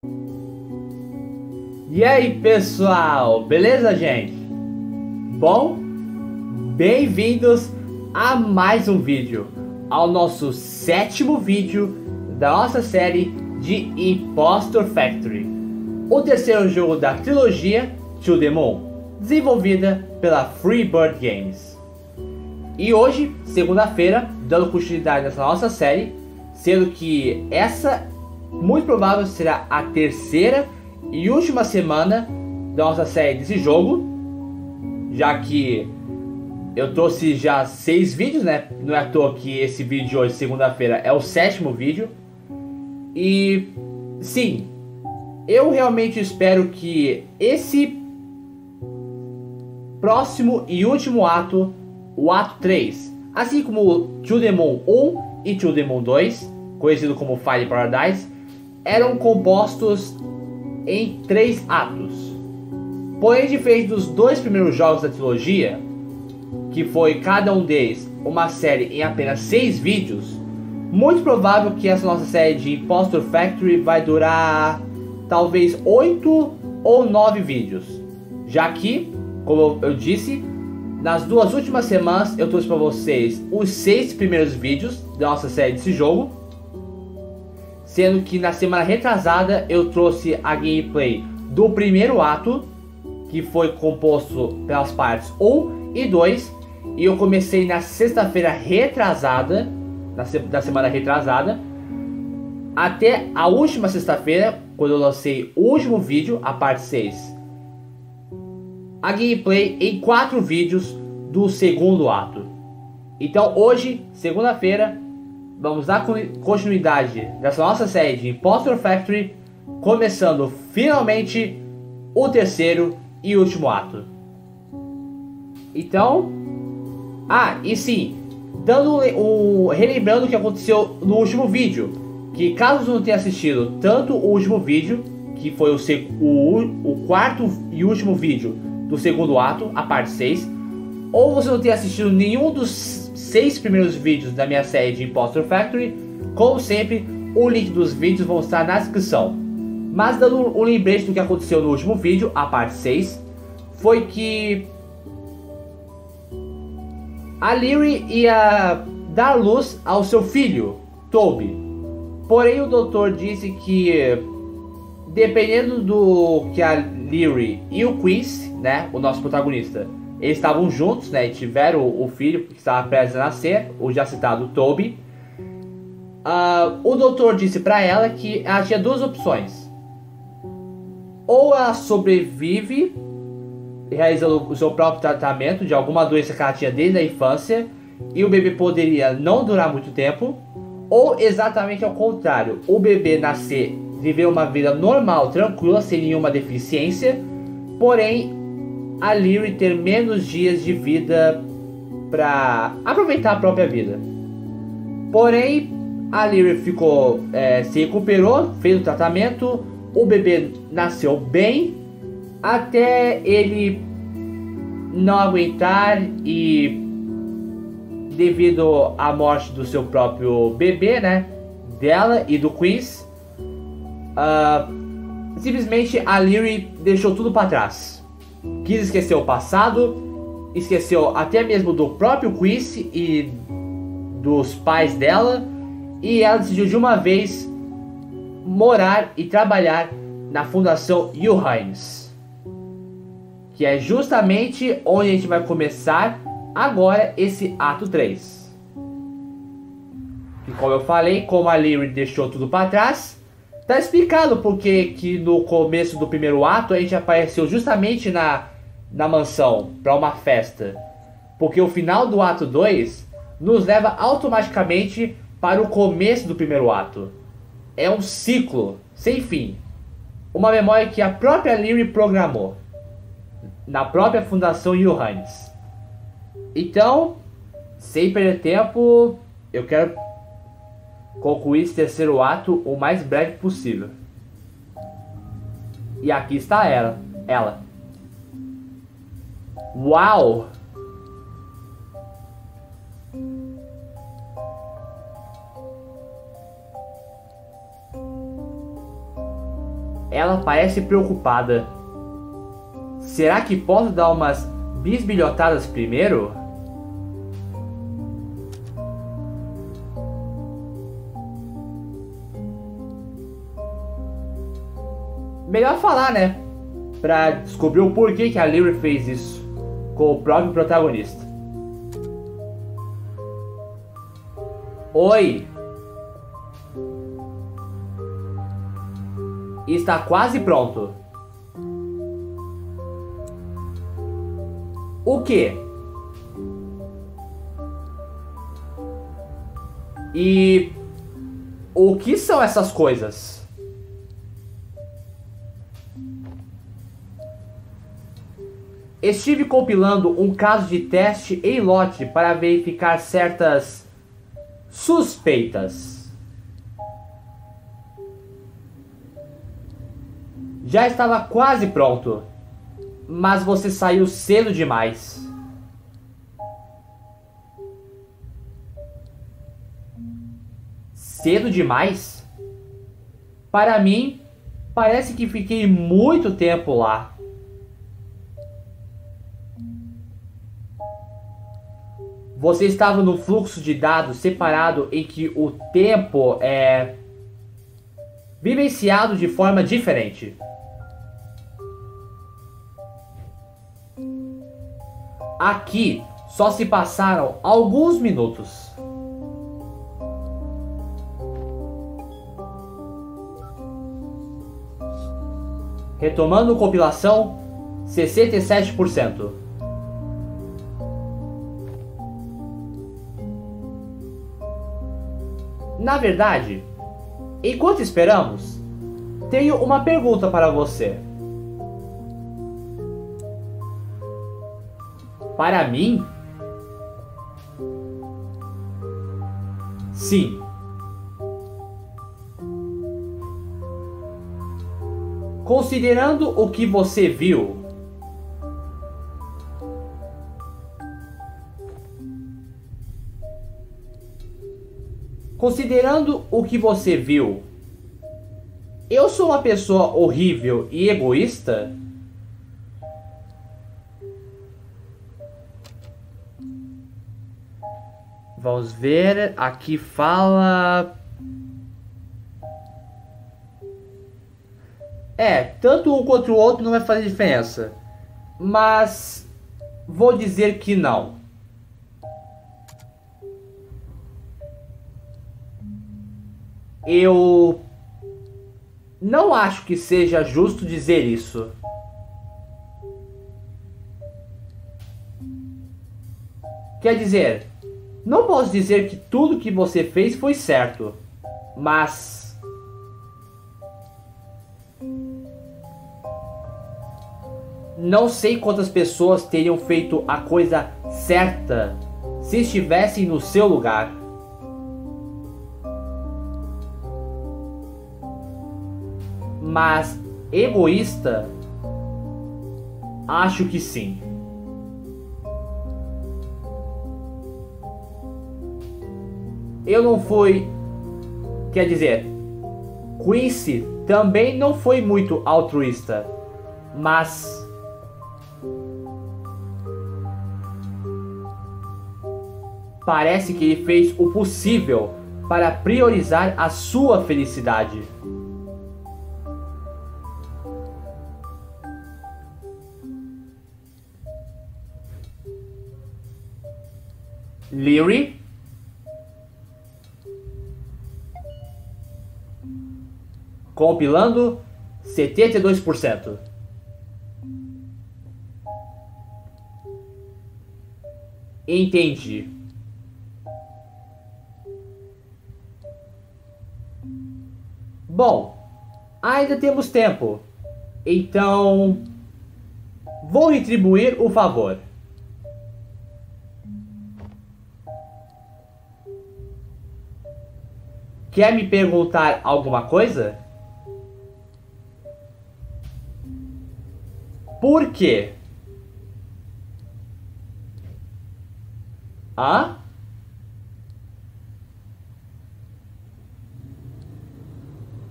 E aí pessoal, beleza gente? Bom, bem-vindos a mais um vídeo, ao nosso 7º vídeo da nossa série de Impostor Factory, o terceiro jogo da trilogia To The Moon, desenvolvida pela Freebird Games. E hoje, segunda-feira, dando continuidade nessa nossa série, sendo que essa muito provável será a terceira e última semana da nossa série desse jogo, já que eu trouxe já 6 vídeos, né? Não é à toa que esse vídeo de hoje, segunda-feira, é o 7º vídeo. E sim, eu realmente espero que esse próximo e último ato, o ato 3, assim como o To The Moon 1 e To The Moon 2, conhecido como Fire Paradise, eram compostos em 3 atos. Porém, diferente dos 2 primeiros jogos da trilogia, que foi cada um deles uma série em apenas 6 vídeos, muito provável que essa nossa série de Impostor Factory vai durar talvez 8 ou 9 vídeos, já que, como eu disse, nas 2 últimas semanas eu trouxe para vocês os 6 primeiros vídeos da nossa série desse jogo, sendo que na semana retrasada eu trouxe a gameplay do primeiro ato, que foi composto pelas partes 1 e 2, e eu comecei na sexta-feira retrasada, da semana retrasada, até a última sexta-feira, quando eu lancei o último vídeo, a parte 6, a gameplay em 4 vídeos do segundo ato. Então hoje, segunda-feira, vamos dar continuidade dessa nossa série de Impostor Factory, começando finalmente o terceiro e último ato. Então, e sim, relembrando o que aconteceu no último vídeo, que caso você não tenha assistido tanto o último vídeo, que foi o quarto e último vídeo do segundo ato, a parte 6, ou você não tenha assistido nenhum dos 6 primeiros vídeos da minha série de Impostor Factory, como sempre, o link dos vídeos vão estar na descrição. Mas dando um lembrete do que aconteceu no último vídeo, a parte 6, foi que a Lyrie ia dar luz ao seu filho, Toby. Porém, o doutor disse que, dependendo do que a Lyrie e o Quincy, né, o nosso protagonista, eles estavam juntos, né, e tiveram o filho que estava prestes a nascer, o já citado Toby. O doutor disse para ela que ela tinha 2 opções. Ou ela sobrevive realizando o seu próprio tratamento de alguma doença que ela tinha desde a infância, e o bebê poderia não durar muito tempo, ou exatamente ao contrário, o bebê nascer, viver uma vida normal, tranquila, sem nenhuma deficiência, porém a Lyrie ter menos dias de vida para aproveitar a própria vida. Porém, a Lyrie se recuperou, fez o tratamento, o bebê nasceu bem, até ele não aguentar e, devido à morte do seu próprio bebê, né, dela e do Quincy, simplesmente a Lyrie deixou tudo para trás. Quis esquecer o passado, esqueceu até mesmo do próprio Quincy e dos pais dela, e ela decidiu de uma vez morar e trabalhar na Fundação Johannes, que é justamente onde a gente vai começar agora esse ato 3. E como eu falei, como a Lyrie deixou tudo para trás, tá explicado porque que no começo do primeiro ato a gente apareceu justamente na mansão para uma festa. Porque o final do ato 2 nos leva automaticamente para o começo do primeiro ato. É um ciclo sem fim. Uma memória que a própria Lyrie programou na própria Fundação Johannes. Então, sem perder tempo, eu quero concluir esse terceiro ato o mais breve possível. E aqui está ela. Uau! Ela parece preocupada. Será que posso dar umas bisbilhotadas primeiro? Melhor falar, né? Pra descobrir o porquê que a Lyra fez isso com o próprio protagonista. Oi! Está quase pronto. O quê? E o que são essas coisas? Estive compilando um caso de teste em lote para verificar certas suspeitas. Já estava quase pronto, mas você saiu cedo demais. Cedo demais? Para mim, parece que fiquei muito tempo lá. Você estava no fluxo de dados separado em que o tempo é vivenciado de forma diferente. Aqui só se passaram alguns minutos. Retomando compilação, 67%. Na verdade, enquanto esperamos, tenho uma pergunta para você. Para mim? Sim. Considerando o que você viu, eu sou uma pessoa horrível e egoísta? Vamos ver, aqui fala... tanto um quanto o outro não vai fazer diferença. Mas vou dizer que não. Eu não acho que seja justo dizer isso. Quer dizer, não posso dizer que tudo que você fez foi certo, mas não sei quantas pessoas teriam feito a coisa certa se estivessem no seu lugar. Mas egoísta? Acho que sim. Eu não fui... Quer dizer, Quincy também não foi muito altruísta, mas... parece que ele fez o possível para priorizar a sua felicidade. Lyra? Compilando 72%. Entendi. Bom, ainda temos tempo. Então, vou retribuir o favor. Quer me perguntar alguma coisa? Por quê? Hã?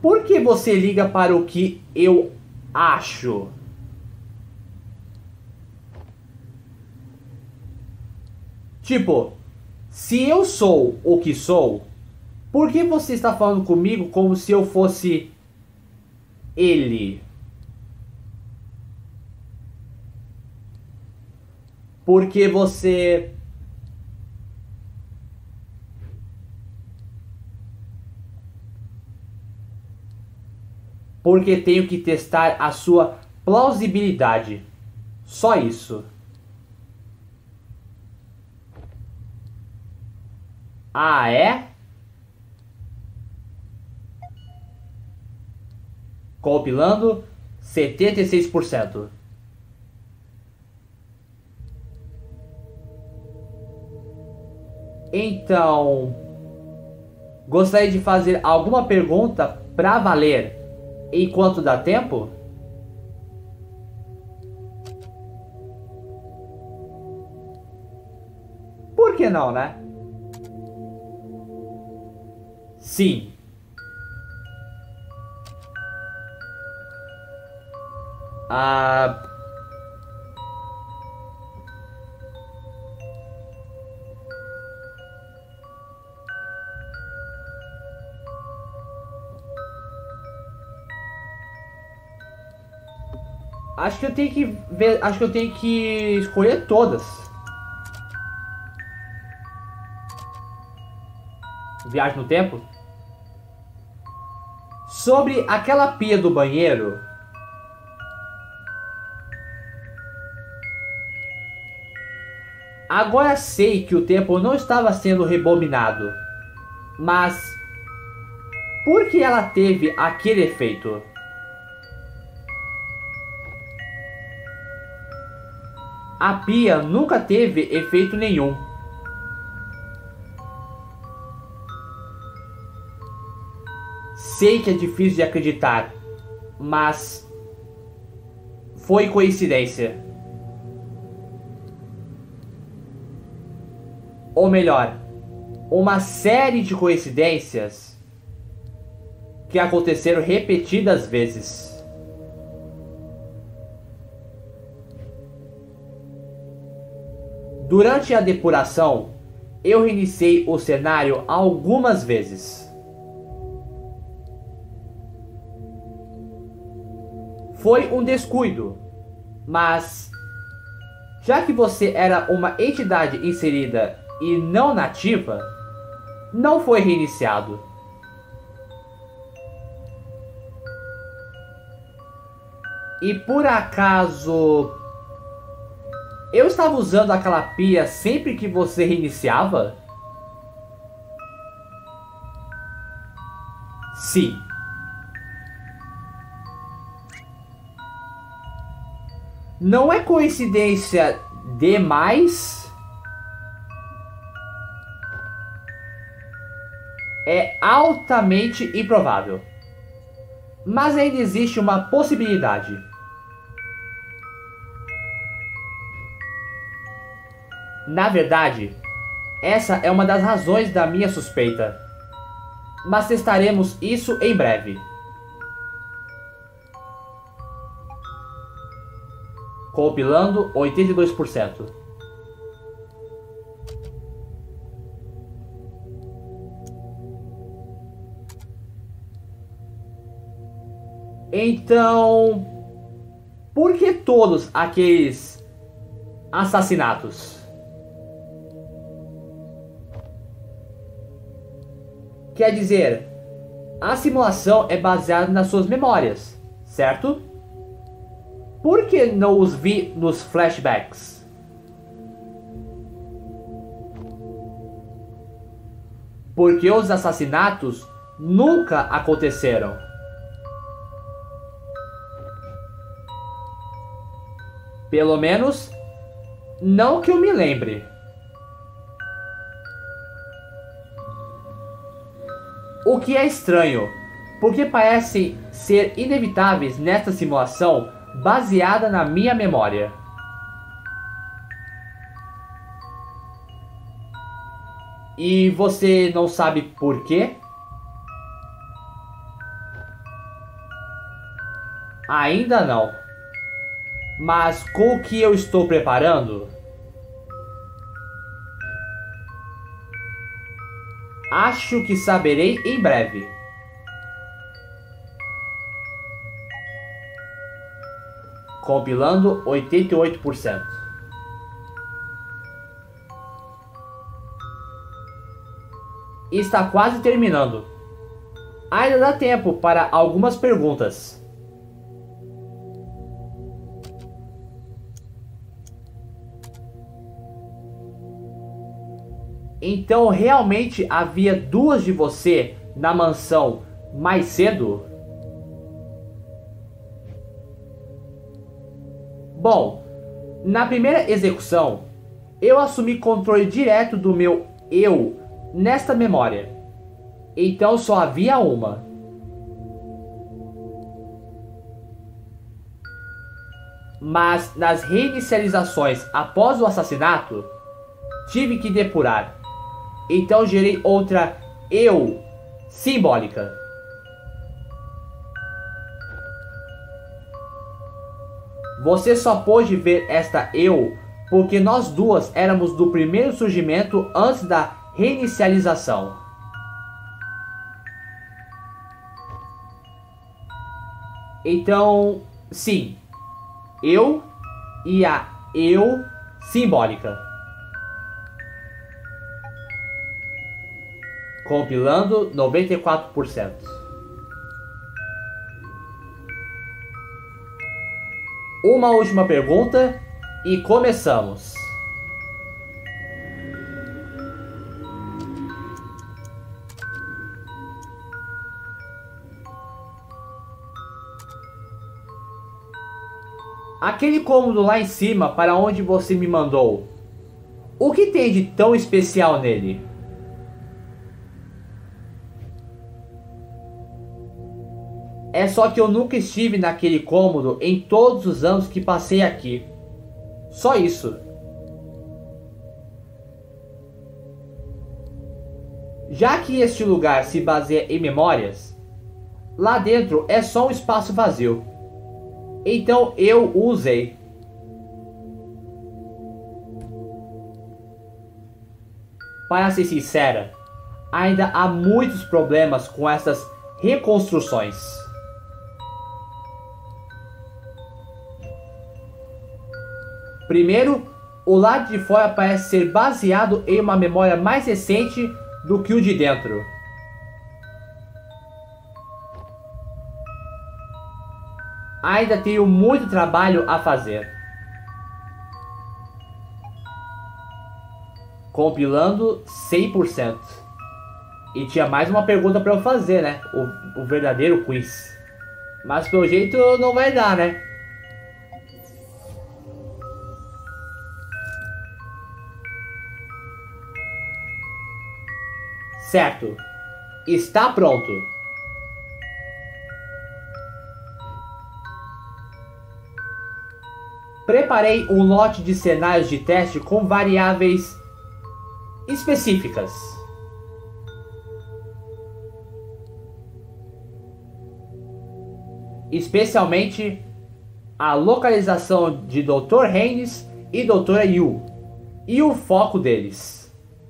Por que você liga para o que eu acho? Tipo, se eu sou o que sou, por que você está falando comigo como se eu fosse ele? Porque você... Porque tenho que testar a sua plausibilidade. Só isso. Ah, é? Compilando 76%. Então, gostaria de fazer alguma pergunta para valer enquanto dá tempo? Por que não, né? Sim. Ah, acho que eu tenho que ver, acho que eu tenho que escolher todas. Viagem no tempo? Sobre aquela pia do banheiro. Agora sei que o tempo não estava sendo rebobinado. Mas por que ela teve aquele efeito? A pia nunca teve efeito nenhum. Sei que é difícil de acreditar, mas foi coincidência. Ou melhor, uma série de coincidências que aconteceram repetidas vezes. Durante a depuração, eu reiniciei o cenário algumas vezes. Foi um descuido, mas já que você era uma entidade inserida e não nativa, não foi reiniciado. E por acaso eu estava usando aquela pia sempre que você reiniciava? Sim. Não é coincidência demais? É altamente improvável. Mas ainda existe uma possibilidade. Na verdade, essa é uma das razões da minha suspeita. Mas testaremos isso em breve. Compilando 82%. Então, por que todos aqueles assassinatos? Quer dizer, a simulação é baseada nas suas memórias, certo? Por que não os vi nos flashbacks? Porque os assassinatos nunca aconteceram. Pelo menos, não que eu me lembre. O que é estranho, porque parecem ser inevitáveis nesta simulação baseada na minha memória. E você não sabe por quê? Ainda não. Mas com o que eu estou preparando, acho que saberei em breve. Compilando 88%. Está quase terminando. Ainda dá tempo para algumas perguntas. Então realmente havia duas de você na mansão mais cedo? Bom, na primeira execução, eu assumi controle direto do meu eu nesta memória. Então só havia uma. Mas nas reinicializações após o assassinato, tive que depurar. Então gerei outra eu simbólica. Você só pôde ver esta eu porque nós duas éramos do primeiro surgimento antes da reinicialização. Então, sim, eu e a eu simbólica. Compilando 94%. Uma última pergunta e começamos. Aquele cômodo lá em cima para onde você me mandou, o que tem de tão especial nele? É só que eu nunca estive naquele cômodo em todos os anos que passei aqui. Só isso. Já que este lugar se baseia em memórias, lá dentro é só um espaço vazio. Então eu o usei. Para ser sincera, ainda há muitos problemas com essas reconstruções. Primeiro, o lado de fora parece ser baseado em uma memória mais recente do que o de dentro. Ainda tenho muito trabalho a fazer. Compilando 100%. E tinha mais uma pergunta para eu fazer, né? O verdadeiro quiz. Mas pelo jeito não vai dar, né? Certo. Está pronto. Preparei um lote de cenários de teste com variáveis específicas. Especialmente a localização de Dr. Haynes e Dra. Yu e o foco deles.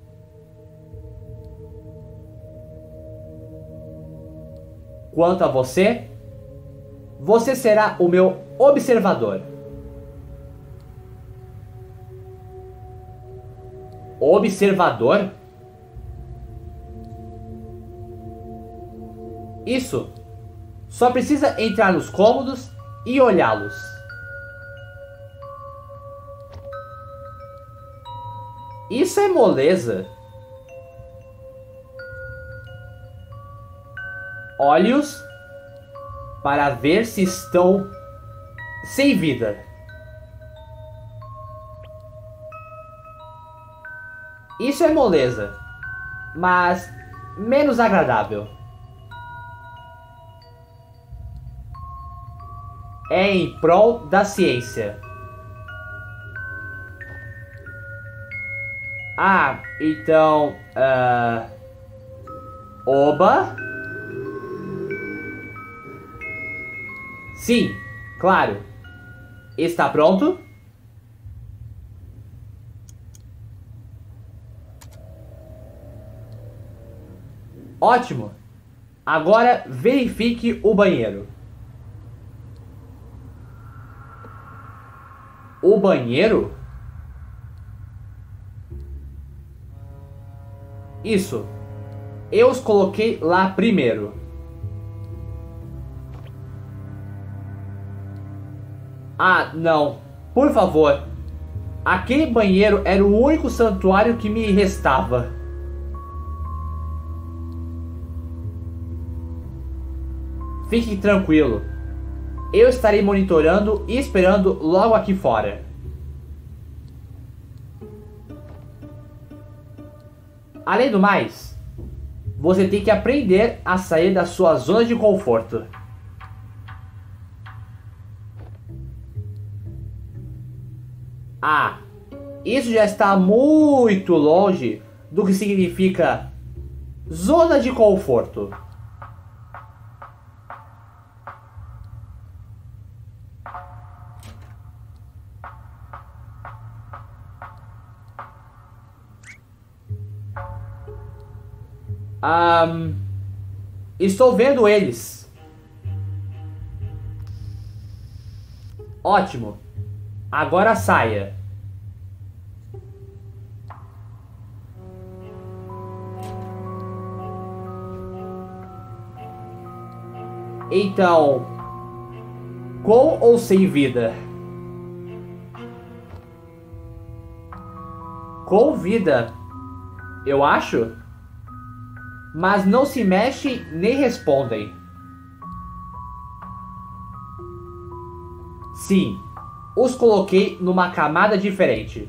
Quanto a você, você será o meu observador. Observador? Isso. Só precisa entrar nos cômodos e olhá-los. Isso é moleza. Olhe-os para ver se estão sem vida. Isso é moleza, mas menos agradável. É em prol da ciência. Ah, então... Oba? Sim, Claro. Está pronto? Ótimo. Agora verifique o banheiro. O banheiro? Isso. Eu os coloquei lá primeiro. Ah, não. Por favor. Aquele banheiro era o único santuário que me restava. Fique tranquilo. Eu estarei monitorando e esperando logo aqui fora. Além do mais, você tem que aprender a sair da sua zona de conforto. Ah, isso já está muito longe do que significa zona de conforto. Estou vendo eles. Ótimo. Agora saia. Então, com ou sem vida? Com vida, eu acho. Mas não se mexem nem respondem. Sim, os coloquei numa camada diferente.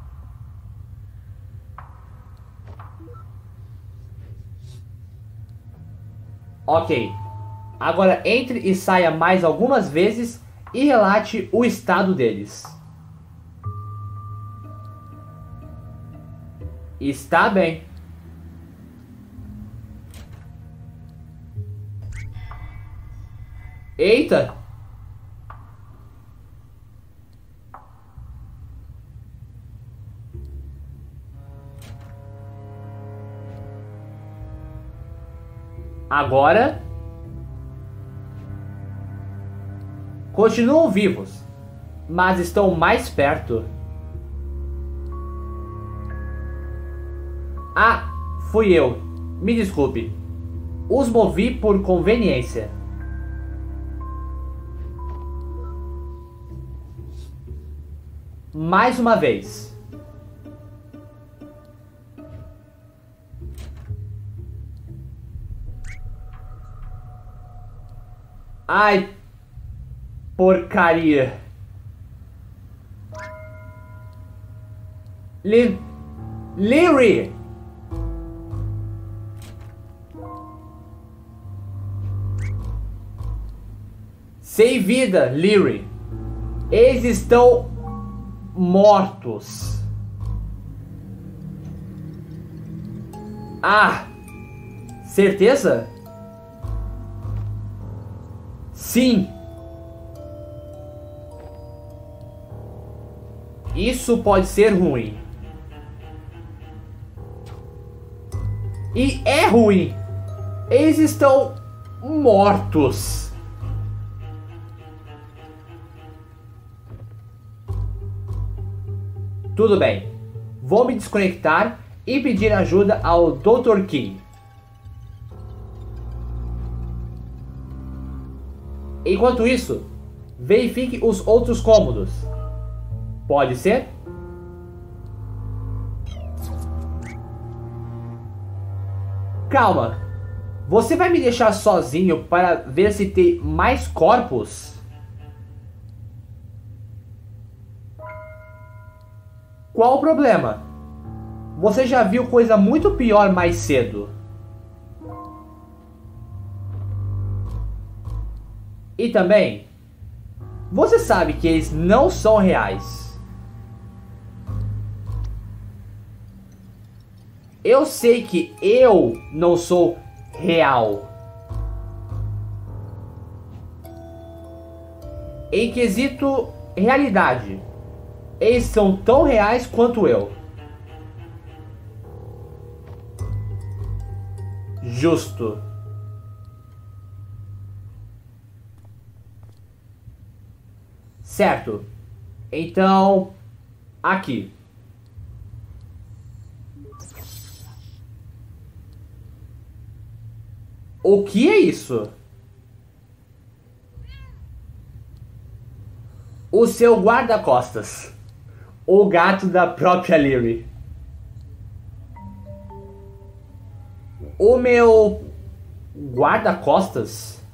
Ok. Agora entre e saia mais algumas vezes e relate o estado deles. Está bem. Eita! Agora continuam vivos, mas estão mais perto. Ah, fui eu. Me desculpe. Os movi por conveniência. Mais uma vez. Ai, porcaria. Leary! Sem vida, Leary. Eles estão mortos. Ah, certeza? Sim. Isso pode ser ruim. E é ruim. Eles estão mortos. Tudo bem. Vou me desconectar e pedir ajuda ao Dr. King. Enquanto isso, verifique os outros cômodos. Pode ser? Calma. Você vai me deixar sozinho para ver se tem mais corpos? Qual o problema? Você já viu coisa muito pior mais cedo. E também, você sabe que eles não são reais. Eu sei que eu não sou real. Em quesito realidade, eles são tão reais quanto eu. Justo. Certo. Então, aqui. O que é isso? O seu guarda-costas. O gato da própria Lyri. O meu guarda-costas?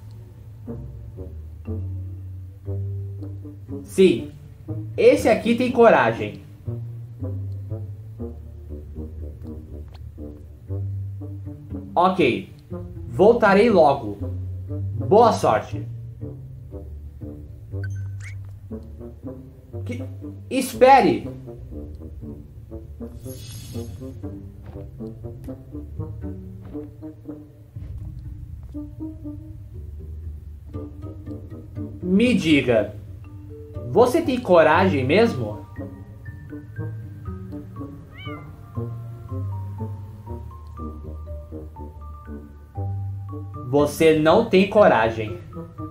Sim, esse aqui tem coragem. Ok, voltarei logo. Boa sorte. Espere! Me diga, você tem coragem mesmo? Você não tem coragem.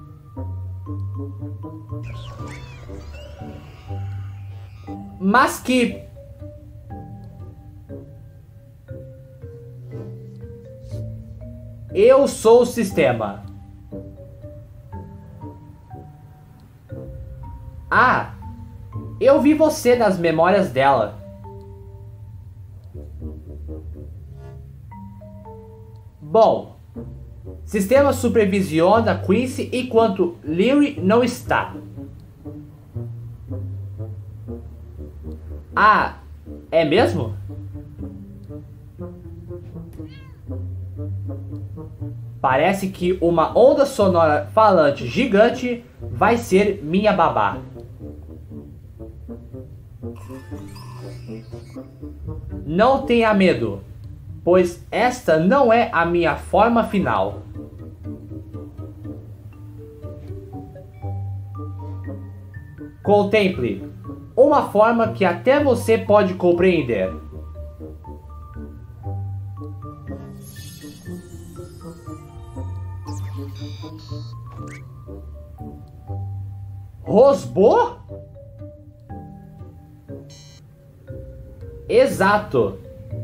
Mas que... Eu sou o sistema. Ah, eu vi você nas memórias dela. Bom, sistema supervisiona Quincy enquanto Lyri não está. Ah, é mesmo? Parece que uma onda sonora falante gigante vai ser minha babá. Não tenha medo, pois esta não é a minha forma final. Contemple uma forma que até você pode compreender. Rosbo? Exato.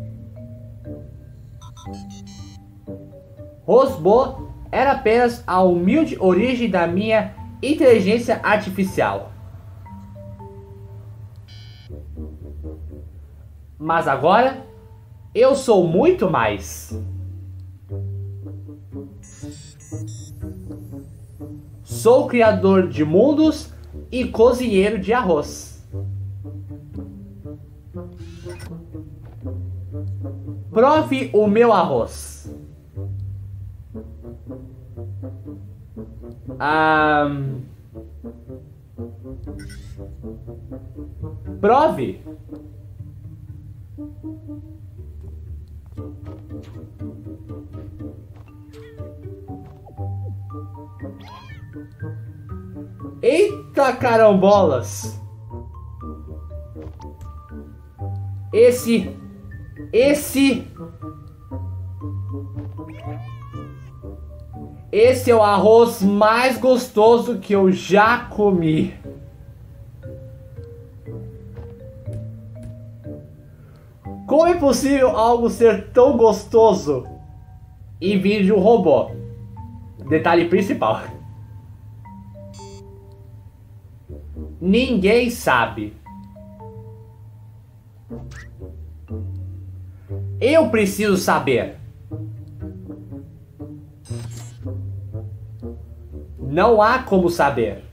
Rosbo era apenas a humilde origem da minha inteligência artificial. Mas agora, eu sou muito mais. Sou criador de mundos e cozinheiro de arroz. Prove o meu arroz. Prove. Eita carambolas! Esse é o arroz mais gostoso que eu já comi. Como é possível algo ser tão gostoso e vir de um robô? Detalhe principal. Ninguém sabe. Eu preciso saber. Não há como saber.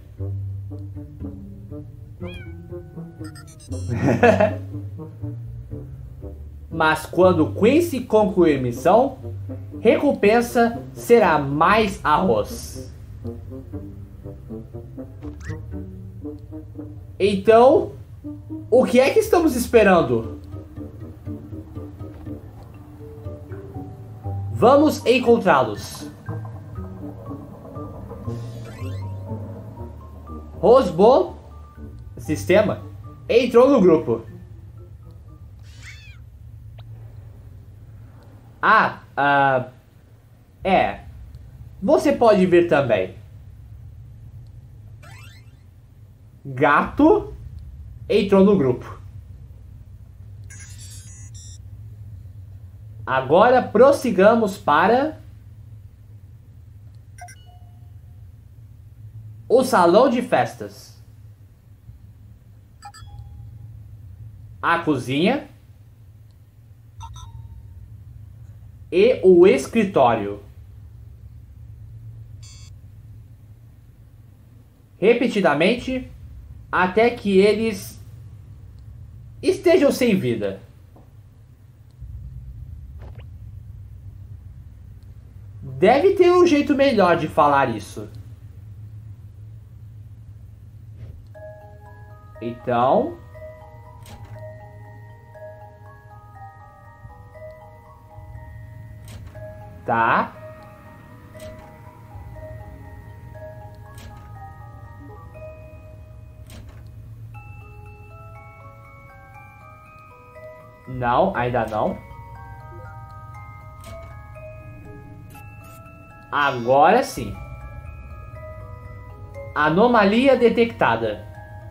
Mas quando Quincy concluir missão, recompensa será mais arroz. Então, o que é que estamos esperando? Vamos encontrá-los. Rosbo, sistema, entrou no grupo. Você pode vir também. Gato entrou no grupo. Agora prossigamos para o salão de festas, a cozinha e o escritório. Repetidamente, até que eles estejam sem vida. Deve ter um jeito melhor de falar isso. Então... Tá. Não, ainda não. Agora sim. Anomalia detectada.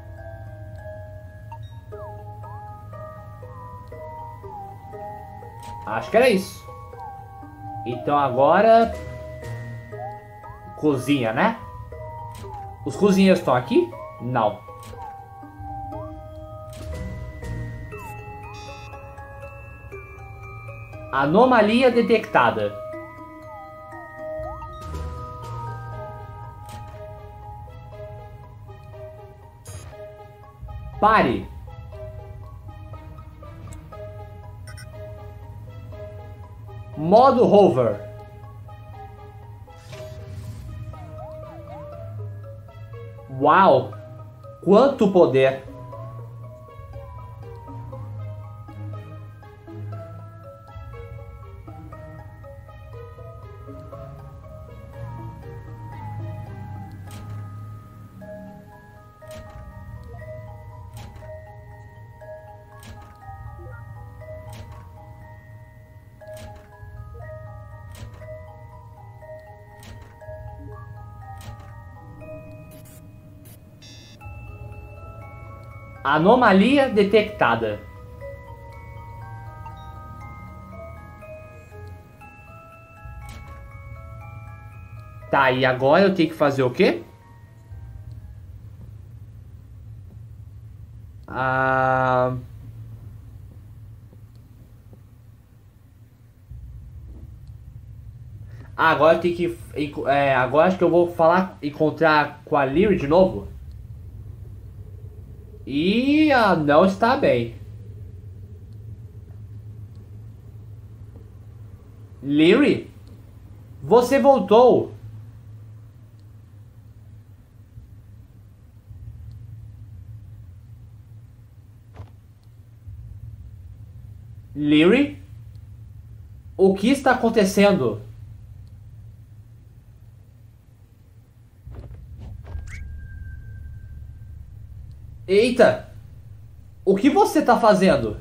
Acho que era isso. Então agora... Cozinha, né? Os cozinheiros estão aqui? Não. Anomalia detectada. Pare. Modo hover. Uau! Quanto poder! Anomalia detectada. Tá, e agora eu tenho que fazer o quê? Agora eu tenho que... agora acho que eu vou encontrar com a Lyre de novo. E não está bem. Lyre? Você voltou. Lyre? O que está acontecendo? Eita! O que você está fazendo?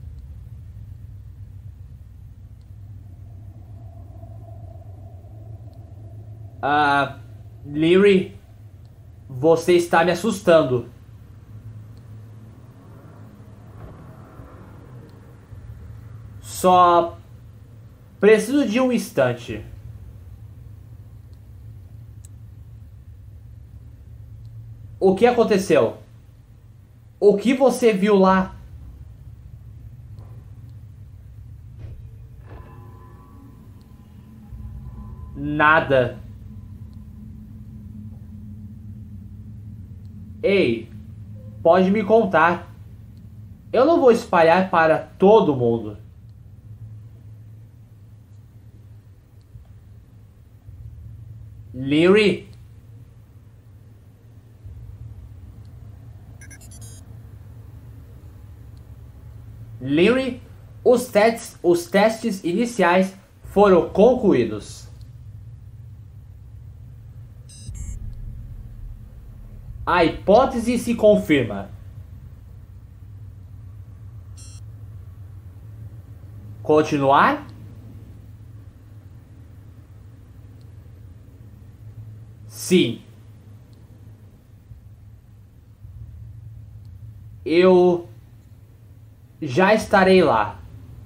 Lyre, você está me assustando. Só preciso de um instante. O que aconteceu? O que você viu lá? Nada. Ei, pode me contar. Eu não vou espalhar para todo mundo. Lyre? Lyre, os testes iniciais foram concluídos. A hipótese se confirma. Continuar? Sim. Eu já estarei lá.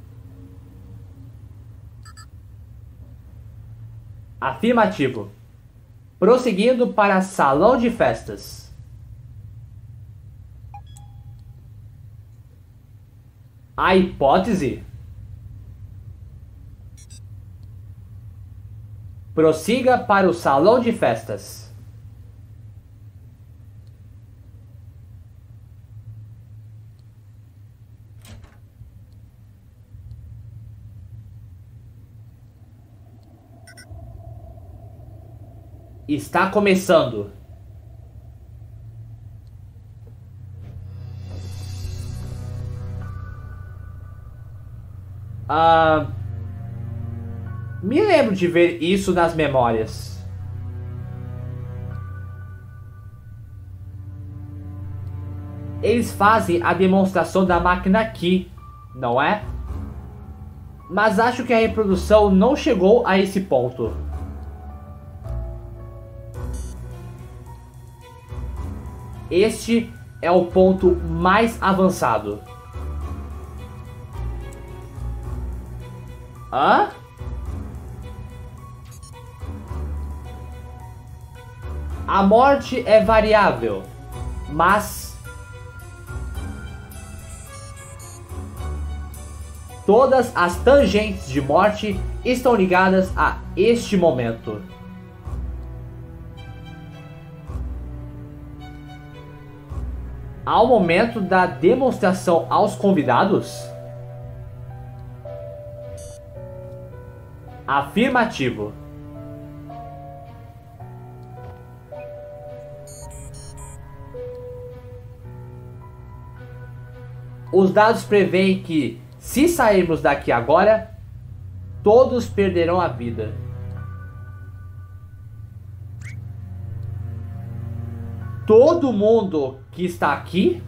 Afirmativo. Prosseguindo para salão de festas. A hipótese. Prossiga para o salão de festas. Está começando. Me lembro de ver isso nas memórias. Eles fazem a demonstração da máquina aqui, não é? Mas acho que a reprodução não chegou a esse ponto. Este é o ponto mais avançado. Hã? A morte é variável, mas todas as tangentes de morte estão ligadas a este momento. Ao momento da demonstração aos convidados? Afirmativo. Os dados preveem que, se sairmos daqui agora, todos perderão a vida. Todo mundo que está aqui?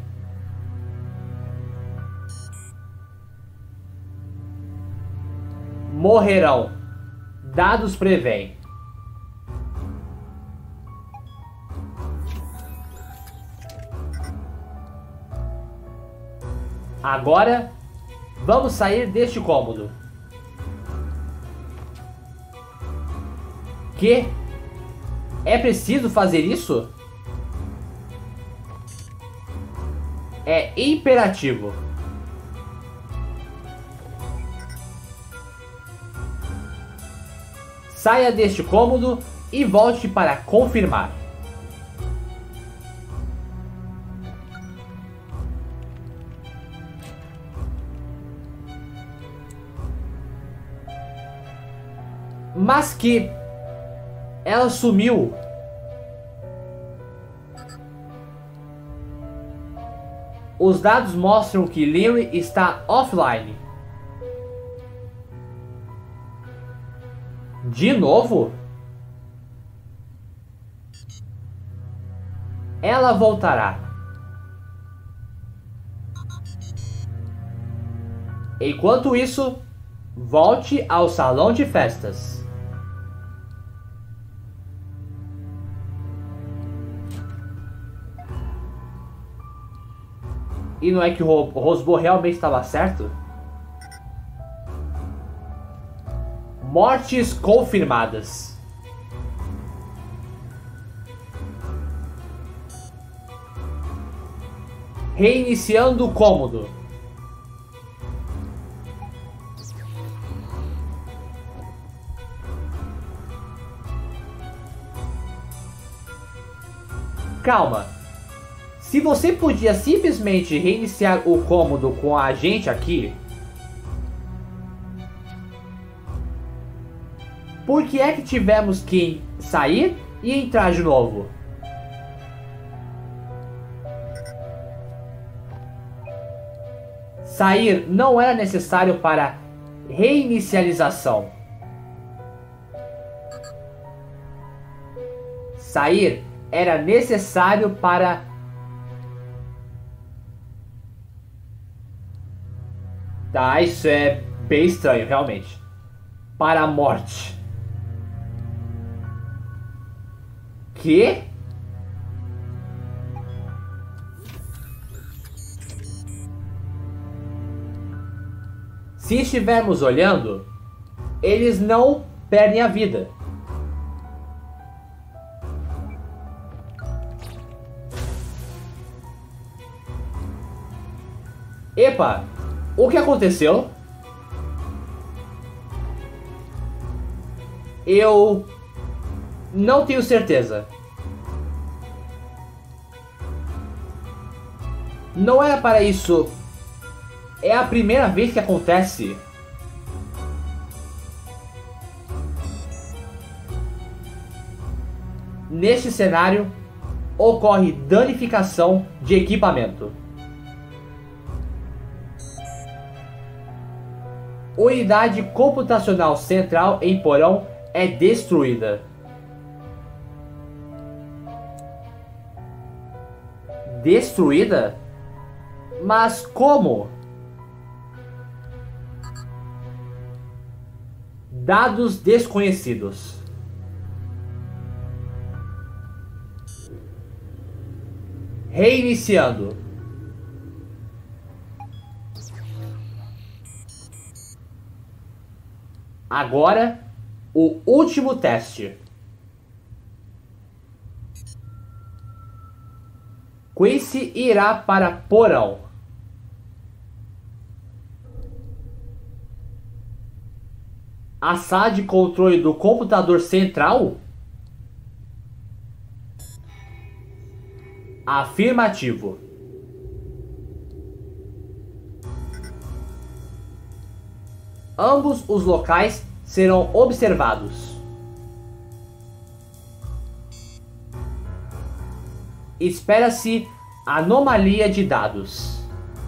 Morrerão. Dados preveem. Agora, vamos sair deste cômodo. Que? É preciso fazer isso? É imperativo. Saia deste cômodo e volte para confirmar. Mas que ela sumiu. Os dados mostram que Leary está offline. De novo? Ela voltará. Enquanto isso, volte ao salão de festas. E não é que o Rosbo realmente estava certo? Mortes confirmadas. Reiniciando o cômodo. Calma. Se você podia simplesmente reiniciar o cômodo com a gente aqui, por que é que tivemos que sair e entrar de novo? Sair não era necessário para reinicialização. Sair era necessário para... Tá, isso é bem estranho, realmente. Para a morte. Que? Se estivermos olhando, eles não perdem a vida. Epa, o que aconteceu? Eu não tenho certeza. Não era para isso. É a primeira vez que acontece. Neste cenário, ocorre danificação de equipamento. Unidade computacional central em porão é destruída. Destruída? Mas como? Dados desconhecidos. Reiniciando. Agora, o último teste. Quincy irá para porão. A sala de controle do computador central? Afirmativo. Ambos os locais serão observados. Espera-se anomalia de dados.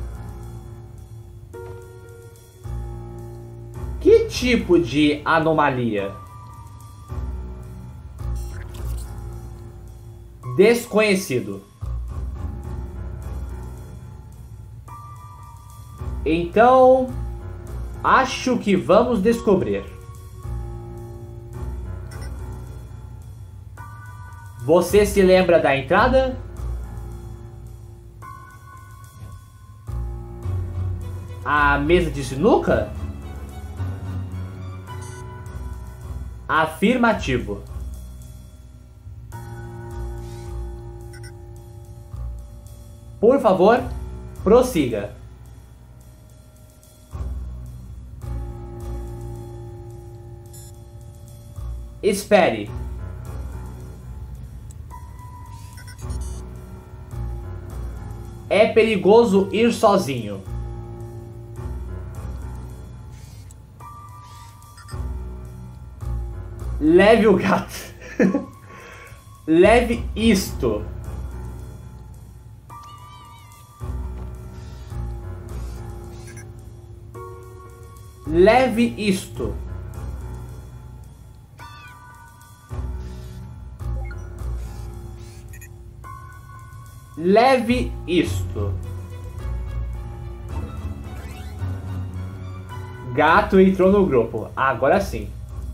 Que tipo de anomalia? Desconhecido. Então, acho que vamos descobrir. Você se lembra da entrada? A mesa de sinuca? Afirmativo. Por favor, prossiga. Espere. É perigoso ir sozinho. Leve o gato. Leve isto. Leve isto. Leve isto. Gato entrou no grupo. Agora sim.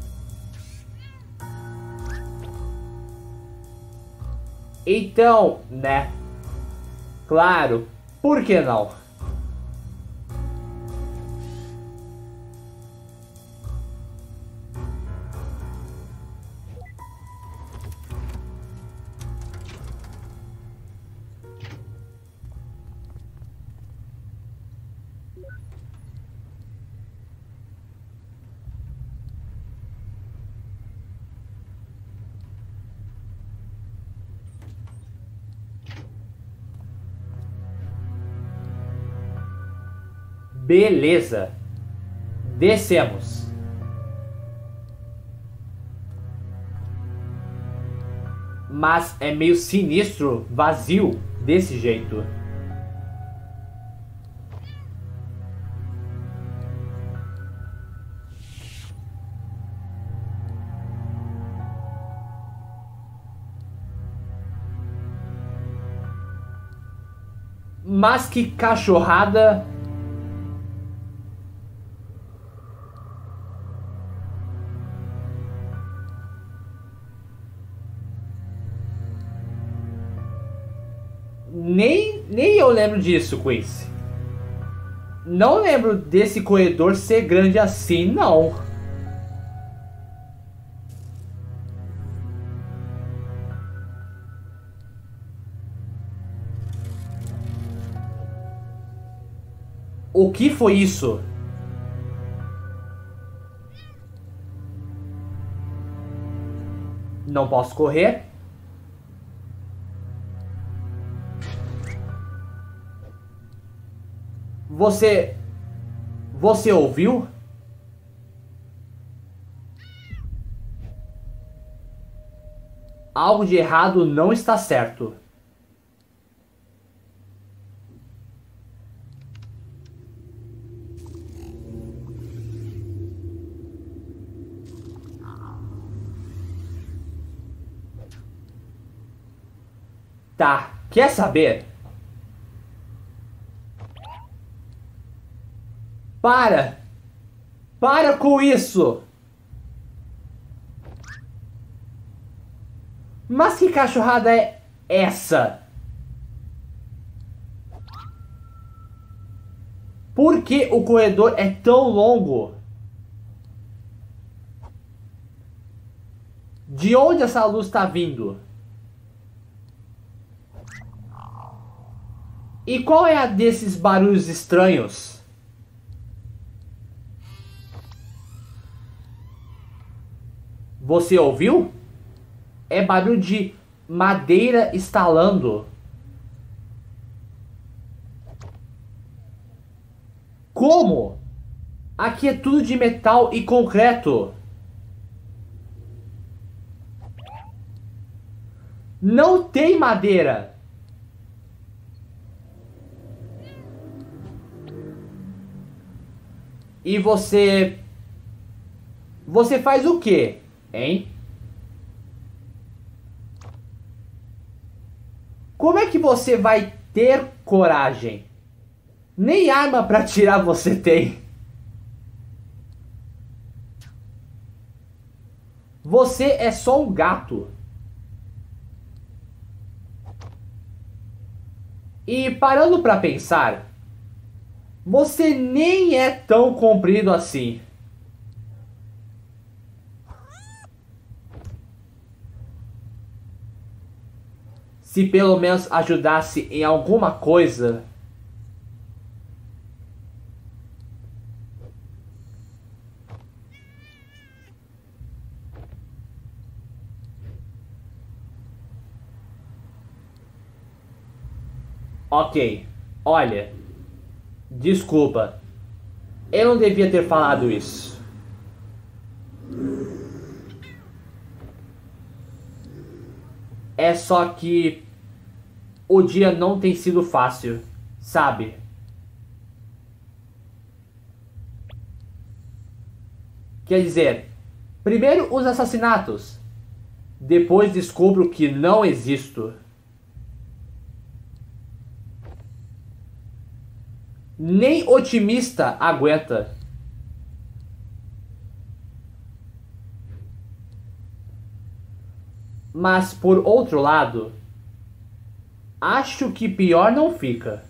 Então, né? Claro, por que não? Beleza. Descemos. Mas é meio sinistro, vazio, desse jeito. Mas que cachorrada. Nem eu lembro disso, Quincy. Não lembro desse corredor ser grande assim, não. O que foi isso? Não posso correr. Você ouviu? Algo de errado não está certo. Tá, quer saber? Para! Para com isso! Mas que cachorrada é essa? Por que o corredor é tão longo? De onde essa luz está vindo? E qual é a desses barulhos estranhos? Você ouviu? É barulho de madeira estalando. Como? Aqui é tudo de metal e concreto. Não tem madeira. E você faz o quê, hein? Como é que você vai ter coragem? Nem arma pra atirar você tem. Você é só um gato. E parando pra pensar, você nem é tão comprido assim. Se pelo menos ajudasse em alguma coisa. Ok, olha. Desculpa. Eu não devia ter falado isso. É só que o dia não tem sido fácil, sabe? Quer dizer, primeiro os assassinatos, depois descubro que não existo. Nem otimista aguenta. Mas por outro lado, acho que pior não fica.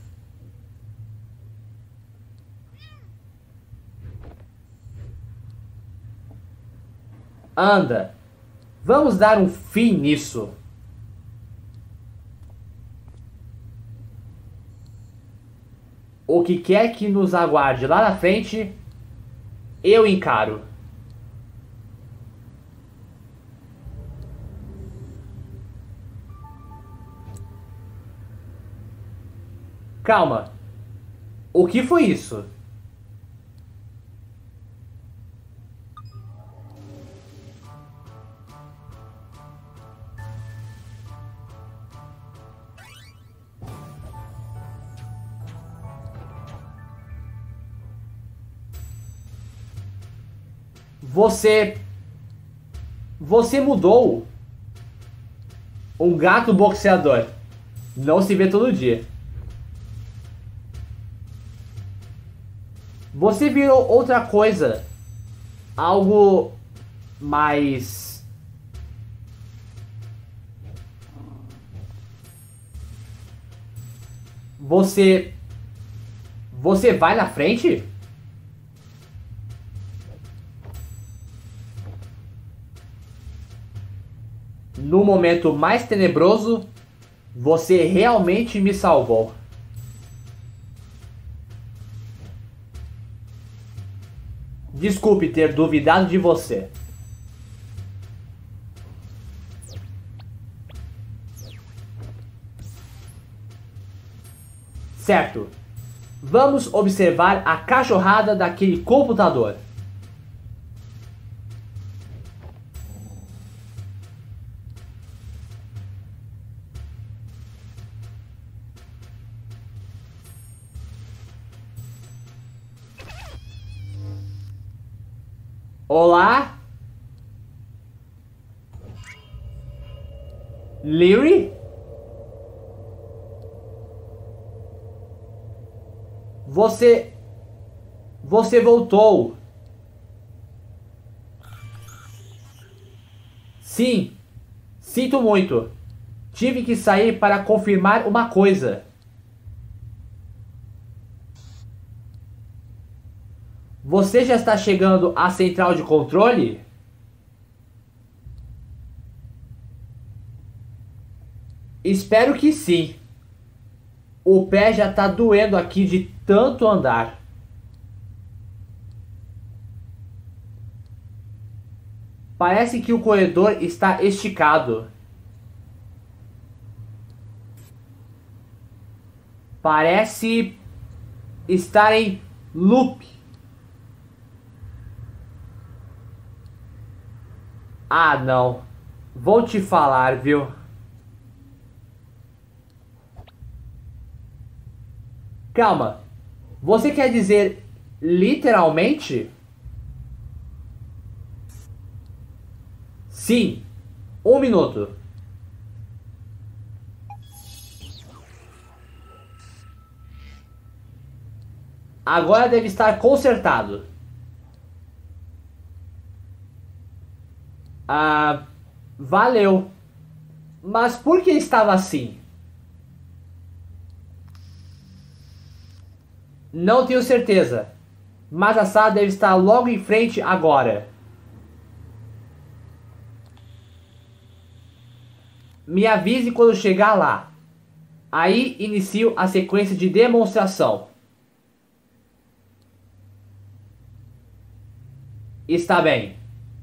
Anda, vamos dar um fim nisso. O que quer que nos aguarde lá na frente, eu encaro. Calma. O que foi isso? Você mudou. Um gato boxeador. Não se vê todo dia. Você virou outra coisa. Algo mais... Você vai na frente? No momento mais tenebroso, você realmente me salvou. Desculpe ter duvidado de você. Certo. Vamos observar a cachorrada daquele computador. Olá? Leary? Você voltou. Sim, sinto muito. Tive que sair para confirmar uma coisa. Você já está chegando à central de controle? Espero que sim. O pé já está doendo aqui de tanto andar. Parece que o corredor está esticado. Parece estar em loop. Ah, não. Vou te falar, viu? Calma. Você quer dizer literalmente? Sim. 1 minuto. Agora deve estar consertado. Ah, valeu. Mas por que estava assim? Não tenho certeza. Mas a sala deve estar logo em frente agora. Me avise quando chegar lá. Aí inicio a sequência de demonstração. Está bem.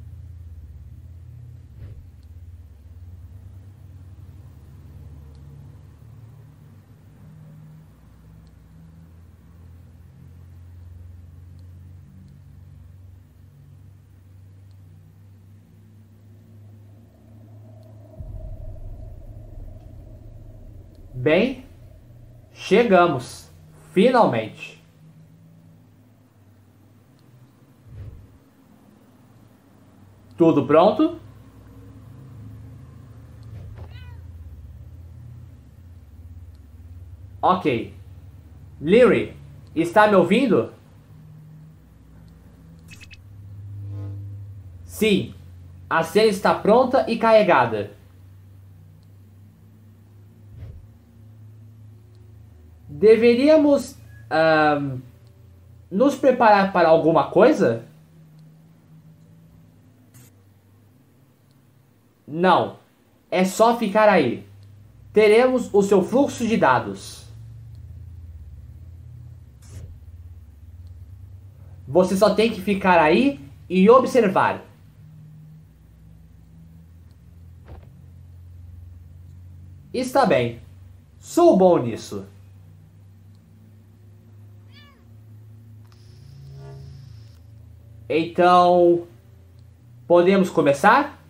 Bem, chegamos. Finalmente. Tudo pronto? Ok. Leary, está me ouvindo? Sim. A cena está pronta e carregada. Deveríamos nos preparar para alguma coisa? Não. É só ficar aí. Teremos o seu fluxo de dados. Você só tem que ficar aí e observar. Está bem. Sou bom nisso. Então, podemos começar?